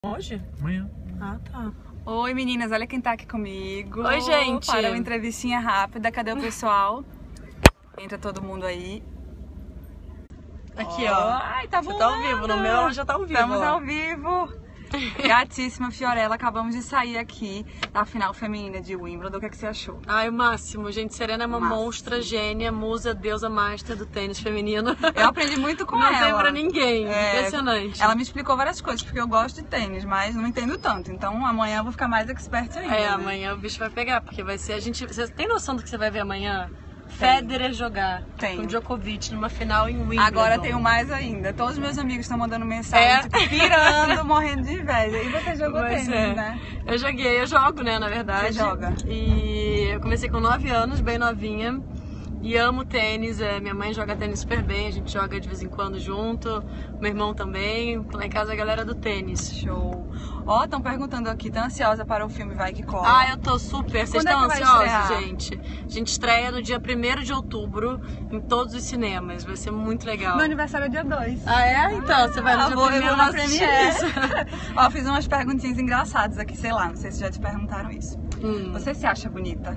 Hoje? Amanhã. Ah, tá. Oi meninas, olha quem tá aqui comigo. Oi, gente. Para uma entrevistinha rápida, cadê o pessoal? Entra todo mundo aí. Aqui, ó. Ai, tá Você bom. tá ao vivo, no meu ela já tá ao vivo. Estamos ó. ao vivo. Gatíssima Fiorella, acabamos de sair aqui da final feminina de Wimbledon. O que é que você achou? Ai, o máximo, gente. Serena é uma Máximo. monstra, gênia, musa, deusa master do tênis feminino. Eu aprendi muito com Não ela. tem pra ninguém. Impressionante. Ela me explicou várias coisas, porque eu gosto de tênis, mas não entendo tanto. Então amanhã eu vou ficar mais expert ainda. É, né? amanhã o bicho vai pegar, porque vai ser a gente. Você tem noção do que você vai ver amanhã? Federer jogar Tenho. com Djokovic numa final em Wimbledon. Agora tenho mais ainda. Todos os meus amigos estão mandando mensagem, É? tipo, pirando, morrendo de inveja. E você jogou Mas tênis, né? Eu jogo, né, na verdade. Você joga? E eu comecei com 9 anos, bem novinha. E amo tênis, minha mãe joga tênis super bem, a gente joga de vez em quando junto, meu irmão também, lá em casa a galera do tênis. Show. Ó, estão perguntando aqui, tá ansiosa para o filme Vai Que Cola? Ah, eu tô super, vocês Quando é estão que vai ansiosos, estrear? gente? A gente estreia no dia 1º de outubro em todos os cinemas, vai ser muito legal. Meu aniversário é dia 2. Ah, é? Então, você vai no dia 1º eu vou na assistir Premiere. isso. Ó, fiz umas perguntinhas engraçadas aqui, sei lá, não sei se já te perguntaram isso. Você se acha bonita?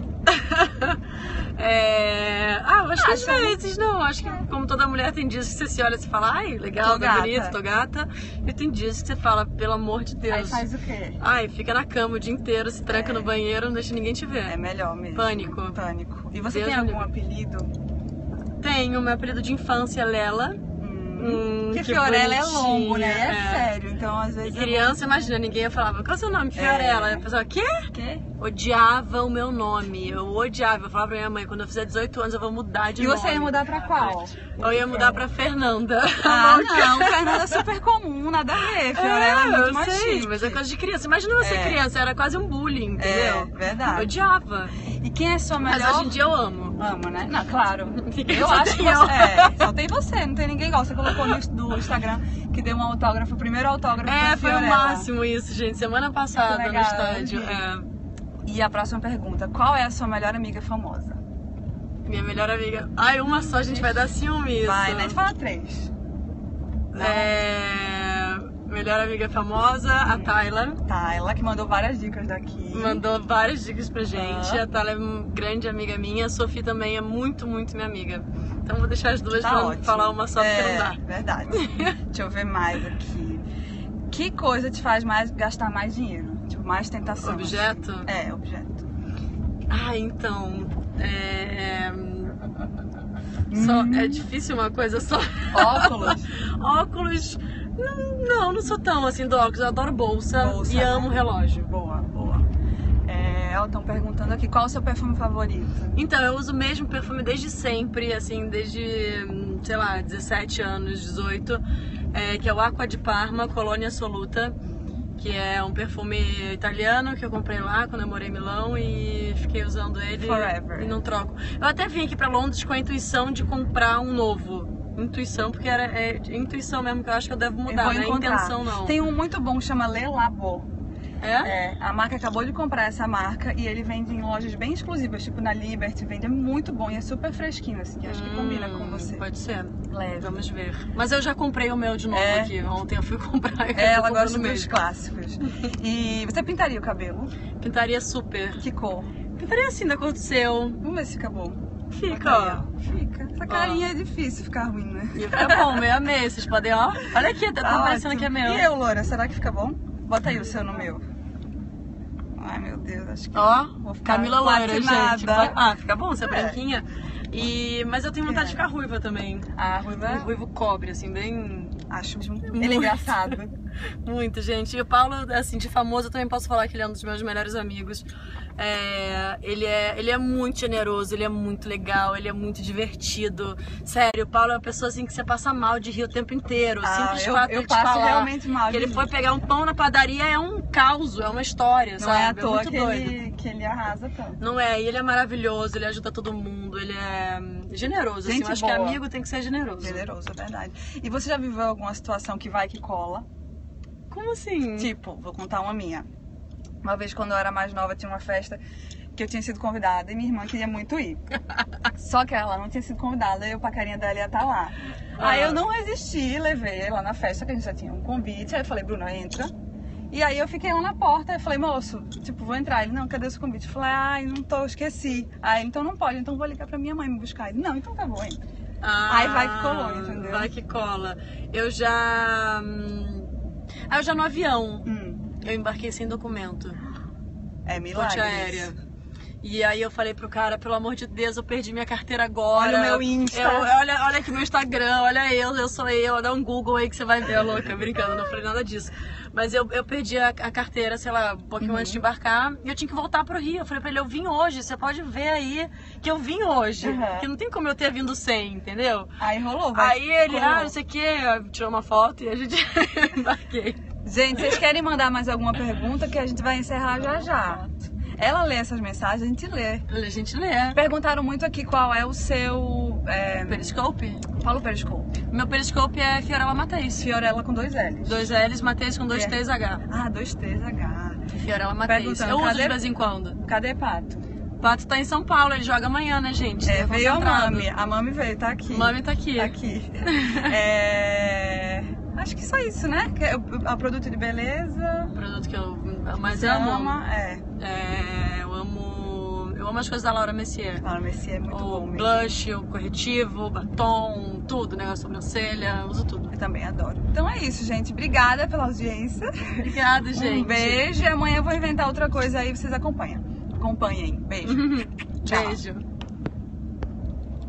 Eu acho que às Acha, né? vezes, não. Acho que como toda mulher tem dias que você se olha e você fala, ai, legal, Tô tá gata. bonito, tô gata. E tem dias que você fala, pelo amor de Deus. Aí faz o quê? Ai, fica na cama o dia inteiro, se tranca no banheiro, não deixa ninguém te ver. É melhor mesmo. Pânico. Pânico. E você Deus tem me algum livre. apelido? Tenho meu apelido de infância, Lela. Que Fiorella é bonitinha, longo, né? É sério. Então, às E vezes. criança, imagina, ninguém falava, qual é o seu nome? Fiorella. Aí a pessoa, quê? Quê? Odiava o meu nome. Eu odiava. Eu falava pra minha mãe, quando eu fizer 18 anos eu vou mudar de E nome. você ia mudar pra qual? Eu ia mudar pra Fernanda. Ah, não. Fernanda é super comum, nada a ver. Fiorella é muito eu mais sei, chique. mas é coisa de criança. Imagina você criança, era quase um bullying, entendeu? É, verdade. Eu odiava. E quem é sua melhor? Mas hoje em dia eu amo. Ama, né? Não, claro. Eu Só acho que tem eu. só tem você, não tem ninguém igual. Você colocou no Instagram que deu um autógrafo, o primeiro autógrafo da Foi o Fiorella. máximo isso, gente. Semana passada Muito no legal, estádio. eu vi. E a próxima pergunta, qual é a sua melhor amiga famosa? Minha melhor amiga. Ai, uma só, a gente vai dar ciúme isso. Vai, né? A gente fala 3. Melhor amiga famosa, a Tayla. Tá, ela que mandou várias dicas daqui. Mandou várias dicas pra gente. Ah. A Tayla é uma grande amiga minha. A Sofia também é muito, muito minha amiga. Então vou deixar as duas Tá pra ótimo. falar uma só, porque não dá. Verdade. Deixa eu ver mais aqui. Que coisa te faz gastar mais dinheiro? Tipo, mais tentação? Objeto? Objeto. Ah, então. É difícil uma coisa só. Óculos? Óculos. Não sou tão assim do óculos. Eu adoro bolsa e né? amo relógio. Boa, boa. Estão perguntando aqui, qual é o seu perfume favorito? Então, eu uso o mesmo perfume desde sempre, assim, desde, sei lá, 17 anos, 18, que é o Acqua di Parma Colonia Assoluta, que é um perfume italiano que eu comprei lá quando eu morei em Milão e fiquei usando ele Forever. E não troco. Eu até vim aqui pra Londres com a intuição de comprar um novo. Intuição, porque era intuição mesmo, que eu acho que eu devo mudar, não é intenção não. Tem um muito bom que chama Le Labo. É? A marca acabou de comprar essa marca e ele vende em lojas bem exclusivas, tipo na Liberty, vende, é muito bom e é super fresquinho, assim, acho que combina com você. Pode ser. Leve. Vamos ver. Mas eu já comprei o meu de novo aqui. Ontem eu fui comprar. Ela gosta dos clássicos. E você pintaria o cabelo? Pintaria super. Que cor? Pintaria assim, da cor do seu. Vamos ver se fica bom. Fica, ó. Fica. Essa carinha é difícil ficar ruim, né? E fica bom, meu amei. Vocês podem, ó. Olha aqui, tá parecendo ótimo. que é meu. E eu, Loura, será que fica bom? Bota aí o seu no meu. Ai, meu Deus, acho que Ó, vou ficar Camila Loura, platinada. gente. Fica bom, você é branquinha. Mas eu tenho vontade de ficar ruiva também. A ruiva, Um ruivo cobre, assim, bem... acho ele é engraçado. Muito, gente. E o Paulo, assim, de famoso, eu também posso falar que ele é um dos meus melhores amigos. Ele é muito generoso, ele é muito legal, ele é muito divertido. Sério, o Paulo é uma pessoa assim que você passa mal de rir o tempo inteiro. Simples fato eu de passo falar realmente mal que de ele rir. foi pegar um pão na padaria é um caos, é uma história, Não sabe? é à toa muito doido. que ele arrasa tanto. Não é, e ele é maravilhoso, ele ajuda todo mundo, ele é generoso, assim, Gente eu acho que boa. amigo tem que ser generoso. Generoso, é verdade. E você já viveu alguma situação que vai que cola? Como assim? Tipo, vou contar uma minha. Uma vez, quando eu era mais nova, tinha uma festa que eu tinha sido convidada e minha irmã queria muito ir. Só que ela não tinha sido convidada e o pacarinha dela ia estar lá. Aí eu não resisti, levei ela na festa, que a gente já tinha um convite. Aí eu falei, Bruna, entra. E aí eu fiquei lá na porta, eu falei, moço, tipo, vou entrar. Ele, não, cadê o seu convite? Eu falei, ai, não tô, esqueci. Aí ele, então não pode, então vou ligar pra minha mãe me buscar. Ele, não, então tá bom, entra. Aí vai que colou, entendeu? Vai que cola. Eu já no avião, eu embarquei sem documento. É milagre. Ponte aérea. E aí eu falei pro cara, pelo amor de Deus, eu perdi minha carteira agora. Olha o meu Insta. Olha aqui meu Instagram, olha eu sou eu. Dá um Google aí que você vai ver, louca, brincando, não falei nada disso. Mas eu perdi a carteira, sei lá, um pouquinho antes de embarcar. E eu tinha que voltar pro Rio. Eu falei pra ele, eu vim hoje, você pode ver aí que eu vim hoje. Que não tem como eu ter vindo sem, entendeu? Aí rolou, Aí ele, não sei o que, tirou uma foto e a gente embarquei. Gente, vocês querem mandar mais alguma pergunta que a gente vai encerrar já já. Ela lê essas mensagens, a gente lê. A gente lê. Perguntaram muito aqui qual é o seu... Periscope? Fala o Periscope. Meu Periscope é Fiorella Mateis. Fiorella com 2 L's. 2 L's, Mateis com 2 T's H. Ah, 2 T's H. Fiorella Mateis. Eu uso de vez em quando. Cadê Pato? Pato tá em São Paulo, ele joga amanhã, né, gente? Veio a Mami. A Mami veio, tá aqui. Mami tá aqui. Tá aqui. Acho que só isso, né? Que é o produto de beleza. O produto que eu mais Você amo. ama, Eu amo as coisas da Laura Mercier. Laura Mercier é muito bom mesmo. O blush, o corretivo, o batom, tudo, negócio de sobrancelha, uso tudo. Eu também adoro. Então é isso, gente. Obrigada pela audiência. Obrigada, gente. Um beijo e amanhã eu vou inventar outra coisa aí, vocês acompanhem. Beijo. Beijo.